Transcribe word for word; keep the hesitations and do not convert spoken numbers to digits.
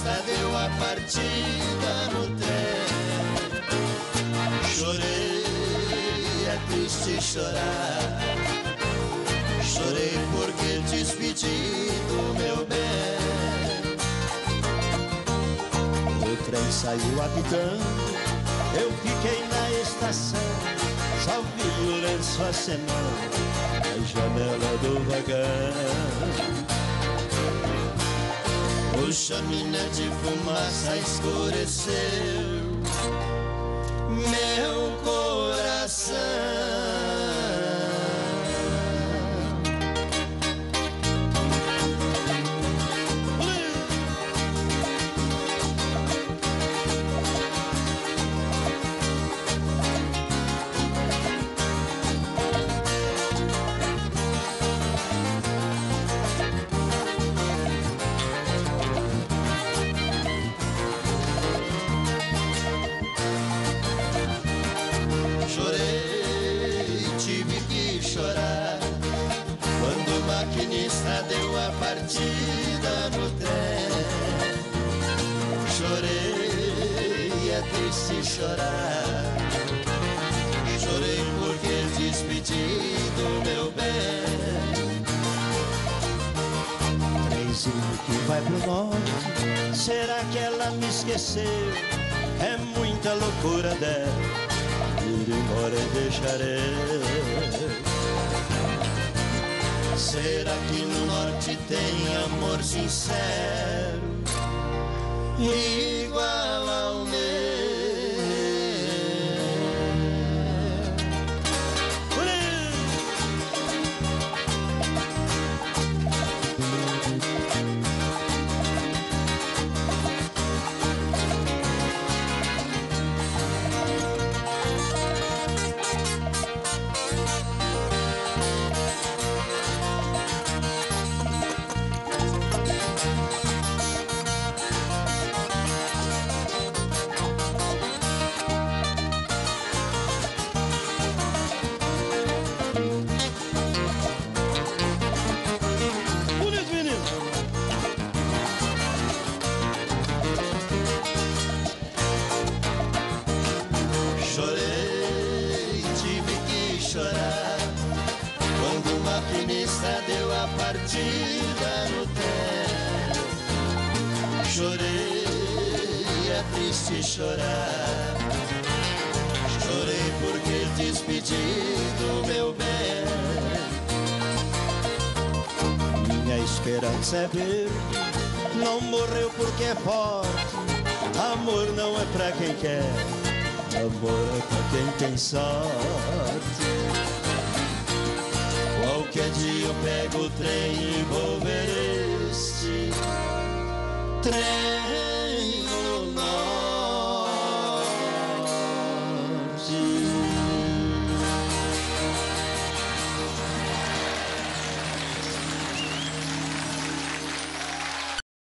maquinista deu a partida no trem. Chorei, é triste chorar. Chorei porque despedi do meu bem. O trem saiu apitando, eu fiquei na estação, só vi o lenço acenando na janela do vagão. O chaminé de fumaça escureceu meu coração. Deu a partida no trem. Chorei, é triste chorar. Chorei porque despedi do meu bem. Trenzinho que vai pro norte, será que ela me esqueceu? É muita loucura dela, ir embora e deixarei. Será que no norte tem amor sincero igual ao meu? Deu a partida no trem. Chorei, é triste chorar. Chorei porque despedi do meu bem. Minha esperança é verde, não morreu porque é forte. Amor não é pra quem quer, amor é pra quem tem sorte. Qualquer dia eu pego o trem e vou ver este trem.